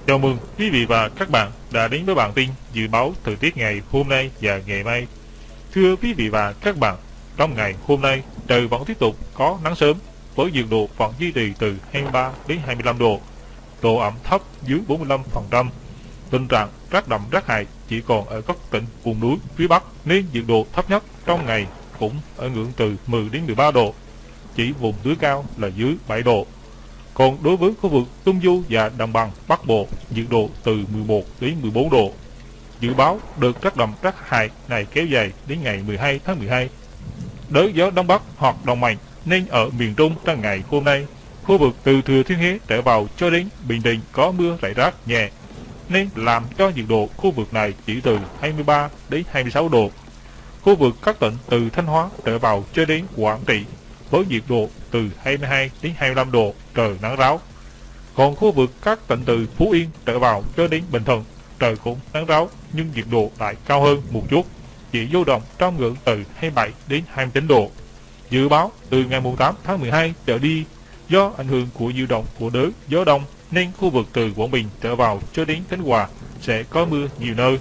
Chào mừng quý vị và các bạn đã đến với bản tin dự báo thời tiết ngày hôm nay và ngày mai. Thưa quý vị và các bạn, trong ngày hôm nay trời vẫn tiếp tục có nắng sớm với nhiệt độ vẫn duy trì từ 23 đến 25 độ, độ ẩm thấp dưới 45%. Tình trạng rét đậm rét hại chỉ còn ở các tỉnh vùng núi phía Bắc nên nhiệt độ thấp nhất trong ngày cũng ở ngưỡng từ 10 đến 13 độ, chỉ vùng núi cao là dưới 7 độ. Còn đối với khu vực Trung Du và Đồng bằng Bắc Bộ, nhiệt độ từ 11 đến 14 độ. Dự báo đợt rét đậm rét hại này kéo dài đến ngày 12 tháng 12. Đới gió Đông Bắc hoạt động mạnh nên ở miền Trung trong ngày hôm nay, khu vực từ Thừa Thiên Huế trở vào cho đến Bình Định có mưa rải rác nhẹ, nên làm cho nhiệt độ khu vực này chỉ từ 23 đến 26 độ. Khu vực các tỉnh từ Thanh Hóa trở vào cho đến Quảng Trị với nhiệt độ từ 22 đến 25 độ, trời nắng ráo. Còn khu vực các tỉnh từ Phú Yên trở vào cho đến Bình Thuận, trời cũng nắng ráo nhưng nhiệt độ lại cao hơn một chút, chỉ dao động trong ngưỡng từ 27 đến 29 độ. Dự báo từ ngày 8 tháng 12 trở đi, do ảnh hưởng của nhiễu động của đới gió đông nên khu vực từ Quảng Bình trở vào cho đến Khánh Hòa sẽ có mưa nhiều nơi.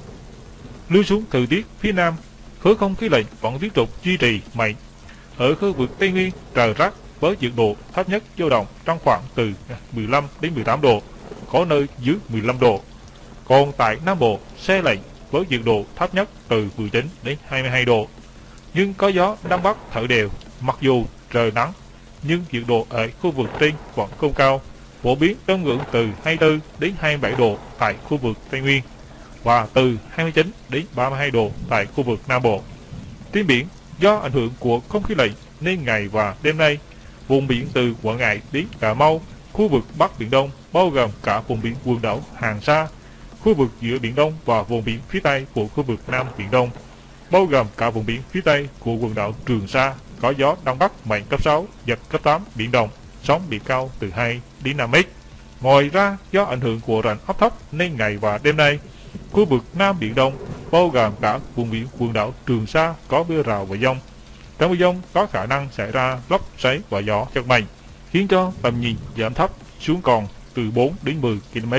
Lưu xuống thời tiết phía Nam, khối không khí lạnh vẫn tiếp tục duy trì mạnh. Ở khu vực Tây Nguyên trời rét với nhiệt độ thấp nhất dao động trong khoảng từ 15 đến 18 độ, có nơi dưới 15 độ. Còn tại Nam Bộ se lạnh với nhiệt độ thấp nhất từ 19 đến 22 độ. Nhưng có gió Đông Bắc thổi đều, mặc dù trời nắng nhưng nhiệt độ ở khu vực trên vẫn không cao, phổ biến trong ngưỡng từ 24 đến 27 độ tại khu vực Tây Nguyên và từ 29 đến 32 độ tại khu vực Nam Bộ. Trên biển, do ảnh hưởng của không khí lạnh nên ngày và đêm nay, vùng biển từ Quảng Ngãi đến Cà Mau, khu vực Bắc Biển Đông bao gồm cả vùng biển quần đảo Hoàng Sa, khu vực giữa Biển Đông và vùng biển phía Tây của khu vực Nam Biển Đông, bao gồm cả vùng biển phía Tây của quần đảo Trường Sa, có gió Đông Bắc mạnh cấp 6, giật cấp 8 biển động, sóng biển cao từ 2 đến 5 mét. Ngoài ra, do ảnh hưởng của rãnh áp thấp nên ngày và đêm nay, khu vực Nam Biển Đông bao gồm cả vùng biển quần đảo Trường Sa có mưa rào và dông. Trong mưa dông có khả năng xảy ra lốc xoáy và gió giật mạnh, khiến cho tầm nhìn giảm thấp xuống còn từ 4 đến 10 km.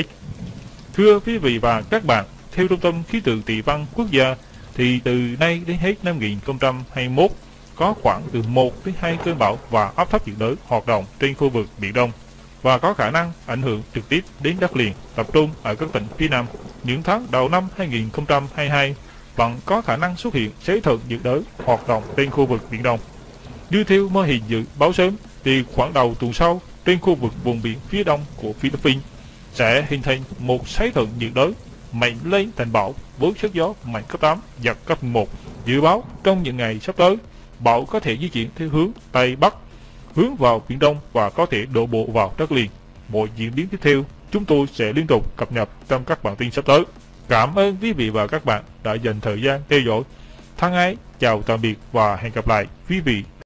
Thưa quý vị và các bạn, theo Trung tâm Khí tượng Thủy văn Quốc gia thì từ nay đến hết năm 2021 có khoảng từ 1 đến 2 cơn bão và áp thấp nhiệt đới hoạt động trên khu vực Biển Đông và có khả năng ảnh hưởng trực tiếp đến đất liền, tập trung ở các tỉnh phía Nam. Những tháng đầu năm 2022 vẫn có khả năng xuất hiện xới thuận nhiệt đới hoạt động trên khu vực Biển Đông. Như theo mô hình dự báo sớm thì khoảng đầu tuần sau trên khu vực vùng biển phía đông của Philippines sẽ hình thành một xới thuận nhiệt đới mạnh lên thành bão với sức gió mạnh cấp 8, giật cấp 11. Dự báo trong những ngày sắp tới, bão có thể di chuyển theo hướng Tây Bắc, hướng vào Biển Đông và có thể đổ bộ vào đất liền. Mọi diễn biến tiếp theo chúng tôi sẽ liên tục cập nhật trong các bản tin sắp tới. Cảm ơn quý vị và các bạn đã dành thời gian theo dõi. Thân ái, chào tạm biệt và hẹn gặp lại quý vị.